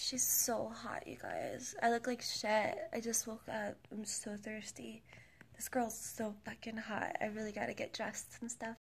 She's so hot, you guys. I look like shit. I just woke up. I'm so thirsty. This girl's so fucking hot. I really gotta get dressed and stuff.